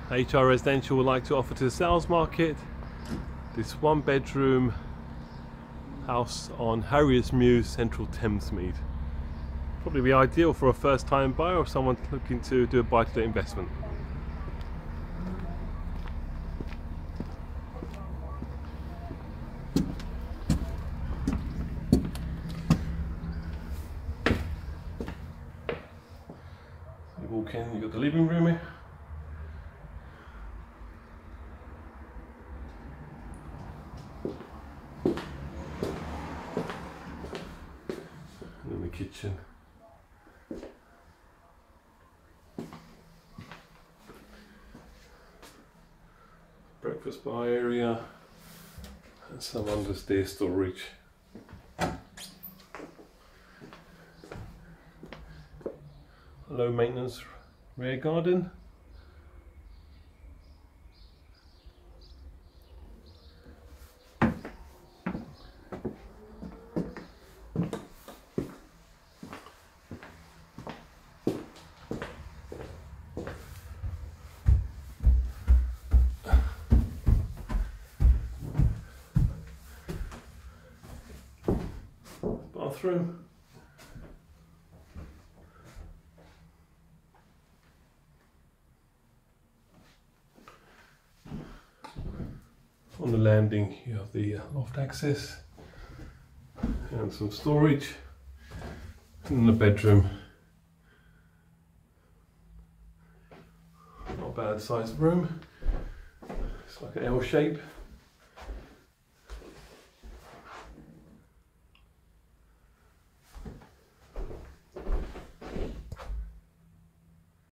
HR Residential would like to offer to the sales market this 1-bedroom house on Harrier's Mews, Central Thamesmead. Probably be ideal for a first-time buyer or someone looking to do a buy-to-let investment. You walk in, you've got the living room here. And then the kitchen. Breakfast bar area and some understairs storage. Low maintenance rear garden. Bathroom. On the landing you have the loft access and some storage. In the bedroom, not a bad sized room. It's like an L shape.